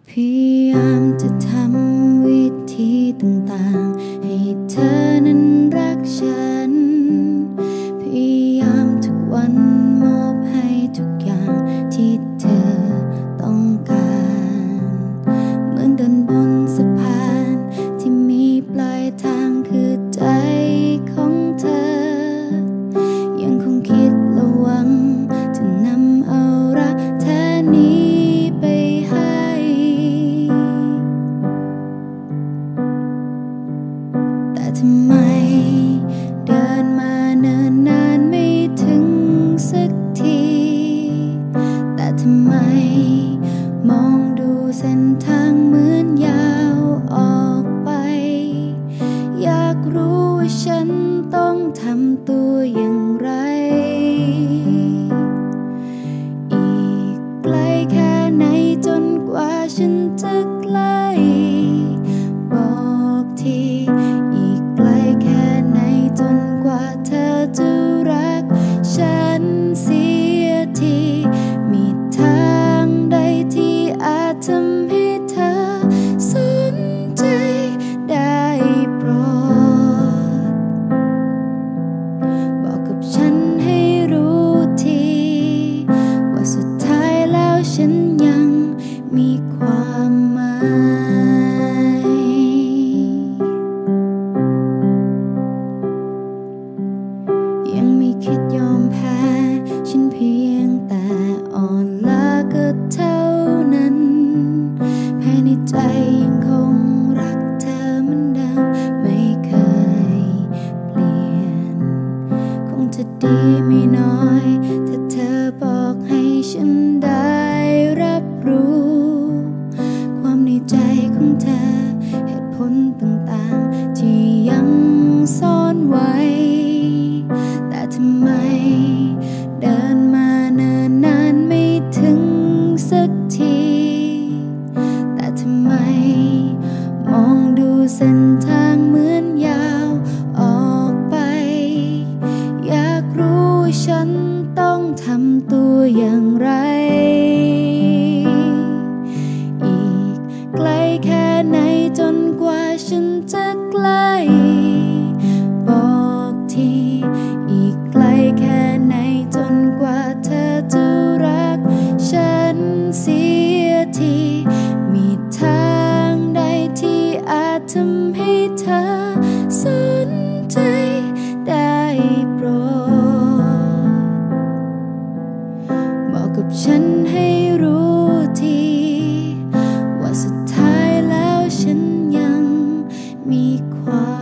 พยายามจะทำวิธีต่างๆให้เธอนั้นรักฉันพยายามทุกวันมอบให้ทุกอย่างที่เธอต้องการเหมือนเดินบนสะพานที่มีปลายทางคือใจของเธอยังคงคิดระวังจะนำเอารักแท้นี้ไปให้แต่ทำไมเดินมาเนิ่นนานไม่ถึงสักทีแต่ทำไมมองดูเส้นทางเหมือนยาวออกไปอยากรู้ว่าฉันต้องทำตัวอย่างไรอีกไกลแค่ไหนจนกว่าฉันจะใกล้บอกทีอีกไกลแค่ไหนจนกว่าเธอจะรักฉันเสียทีมีทางใดที่อาจทำให้เธอสนใจได้โปรดบอกกับฉันให้รู้ทีว่าสุดท้ายแล้วฉันยังมีความหมายยังไม่คิดยอมแพ้ฉันเพียงแต่อ่อนล้าก็เท่านั้นภายในใจยังคงรักเธอเหมือนเดิมไม่เคยเปลี่ยนคงจะดีไม่น้อยถ้าเธอบอกให้ฉันได้รับรู้ความในใจของเธอเหตุผลต่างๆที่ยังซ่อนไว้แต่ทำไมเดินมาเนิ่นนานไม่ถึงสักทีแต่ทำไมมองดูเส้นทางเหมือนยาวออกไปอยากรู้ว่าฉันต้องทำตัวอย่างไรอีกไกลแค่ไหนจนกว่าฉันจะใกล้บอกทีอีกไกลแค่ไหนจนกว่าเธอจะรักฉันเสียทีมีทางใดที่อาจทำให้เธอสนใจได้โปรดบอกกับฉันให้รู้ทีว่าสุดท้ายแล้วฉันยังมีความ